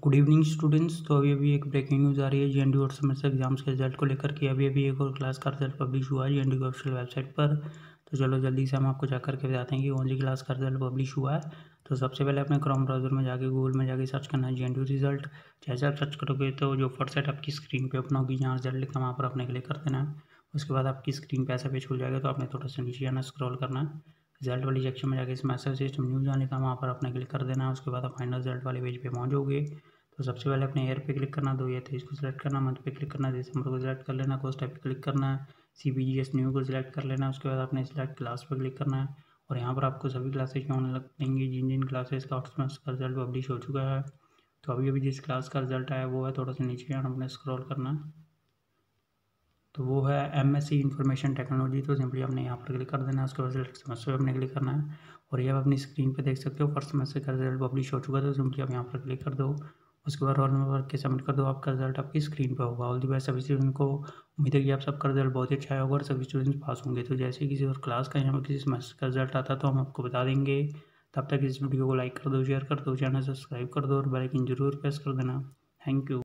Good evening students. तो अभी एक ब्रेकिंग न्यूज़ आ रही है जेएनयू और सेमेस्टर एग्जाम्स के रिजल्ट को लेकर कि अभी एक और क्लास का रिजल्ट पब्लिश हुआ है जेएनयू की ऑफिशियल वेबसाइट पर। तो चलो जल्दी से हम आपको जाकर के बताते हैं कि कौन सी क्लास का रिजल्ट पब्लिश हुआ है। तो सबसे पहले अपने क्रोम ब्राउजर में जाके गूगल में जाके सर्च करना है जेएनयू रिजल्ट। जैसे आप सर्च करोगे तो जो फर्स्ट सेट आपकी स्क्रीन पे ओपन होगी, जहाँ रिजल्ट लिखा वहाँ पर आपने क्लिक कर देना है। उसके बाद आपकी स्क्रीन पे ऐसा पेज खुल जाएगा, तो आपने थोड़ा सा नीचे आना, स्क्रॉल करना है, रिजल्ट वाली सेक्शन में जाके इस मैसेज सिस्टम न्यूज़ आने का वहाँ पर आपने क्लिक कर देना है। उसके बाद आप फाइनल रिजल्ट वाले पेज पे पहुँचोगे। तो सबसे पहले अपने ईयर पे क्लिक करना, 2023 को सिलेक्ट करना, मंथ पे क्लिक करना, दिसंबर को सिलेक्ट कर लेना, कोर्स टाइप पे क्लिक करना है, CBGS न्यू को सिलेक्ट कर लेना। उसके बाद आपने सिलेक्ट क्लास पे क्लिक करना है और यहाँ पर आपको सभी क्लासेज होने लगेंगी जिन जिन क्लासेस का का रिजल्ट पब्लिश हो चुका है। तो अभी जिस क्लास का रिजल्ट आया वो है, थोड़ा सा नीचे आना, अपने स्क्रॉल करना है, तो वो है MSc इंफॉर्मेशन टेक्नोलॉजी। तो सिंपली आपने यहाँ पर क्लिक कर देना है। उसके बाद सिलेक्ट सेमेस्टर पे आपने क्लिक करना है और ये आप अपनी स्क्रीन पे देख सकते हो फर्स्ट सेमेस्टर का रिजल्ट पब्लिश हो चुका है। तो सिंपली आप यहाँ पर क्लिक कर दो। उसके बाद रोल नंबर के सबमिट कर दो, आपका रिजल्ट आपकी स्क्रीन पे होगा। ऑल दी बेस्ट सभी स्टूडेंट को। उम्मीद है कि आप सबका रिजल्ट बहुत ही अच्छा होगा और सभी स्टूडेंट्स पास होंगे। तो जैसे किसी और क्लास का या किसी सेमेस्टर का रिजल्ट आता है तो हम आपको बता देंगे। तब तक इस वीडियो को लाइक कर दो, शेयर कर दो, चैनल सब्सक्राइब कर दो और बेल आइकन जरूर प्रेस कर देना। Thank you.